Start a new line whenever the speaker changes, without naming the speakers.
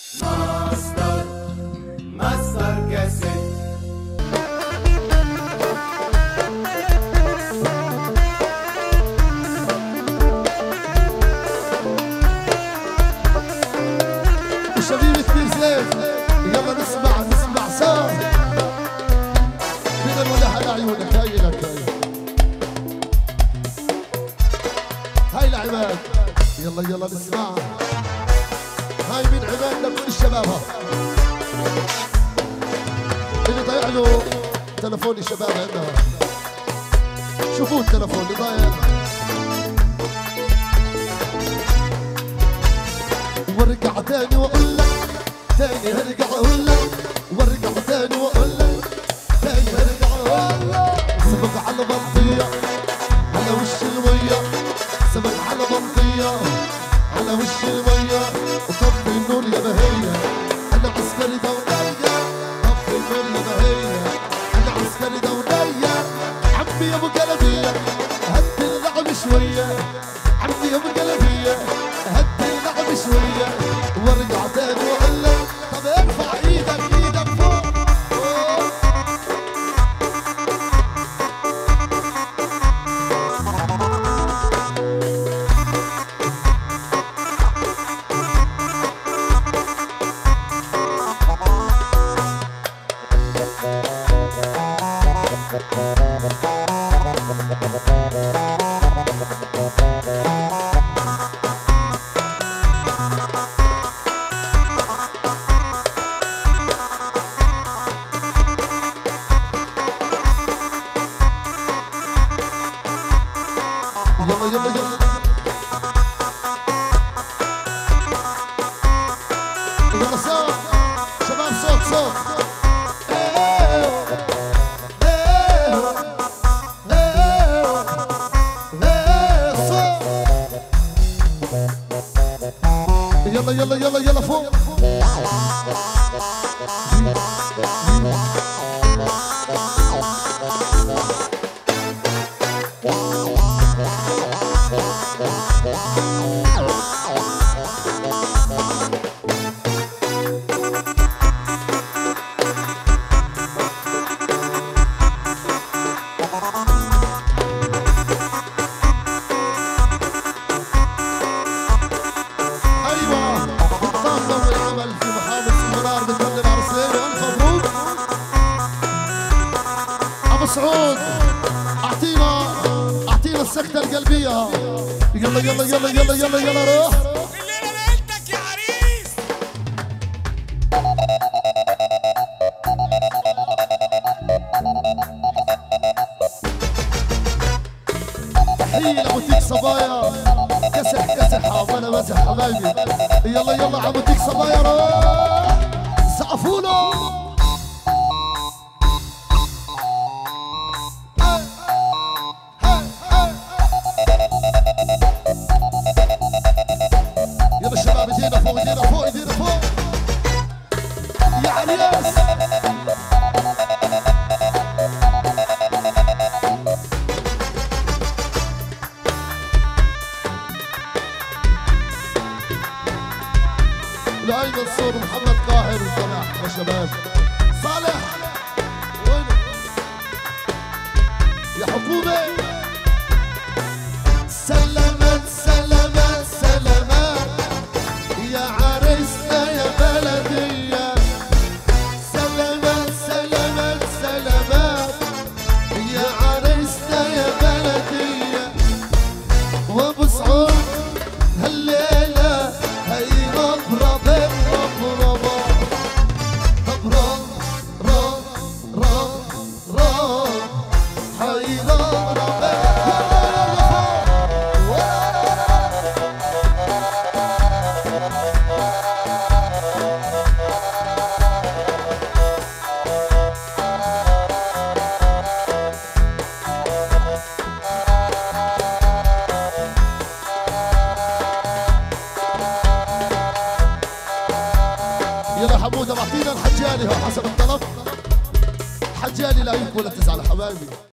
ماستر كاسيت.
شبيبة كبير زين، يلا نسمع سوا. بدل ولا على عيونك، هاي لك هاي لعباد. يلا نسمع. هاي من عباد لكل الشباب. اللي ضيع له تلفون الشباب عندها، شوفوا التلفون اللي ضايع. وارجع تاني واقول لك، تاني هرجع اقول لك، وارجع تاني واقول لك، تاني هرجع اقول لك. سبق على بلطية على وش المية، سبق على بلطية على وش المية. وطفي النور يا بهية، انا عسكري دولية. طفي النور يا بهية، انا عسكري دولية. عمي يا ابو قلبية هدي اللعب شوية، عمي يا ابو قلبية هدي اللعب شوية. وارجع تاني واقول لك، طب ارفع ايدك فوق. يلا صوت شباب، صوت يلا فوق. سعود اعطينا السكتة القلبية. يلا روح.
الليلة ليلتك يا عريس.
تحية لبوتيك صبايا، كسح وانا مزح حبايبي. يلا عبوتيك صبايا روح. سقفوا له. يلا الشباب ايدينا فوق يا عريس. لهي منصور محمد قاهر وطلع يا شباب. صالح وينه يا حكومة؟ سلامات يا عريسنا يا بلدية. سلامات يا عريسنا يا بلدية. وابو سعود هالليلة هي ربربة طب هي ربربة. يلا حموده بعطينا الحجالي، هو حسب الطلب. حجالي لا يبكي ولا تزعل حبايبي.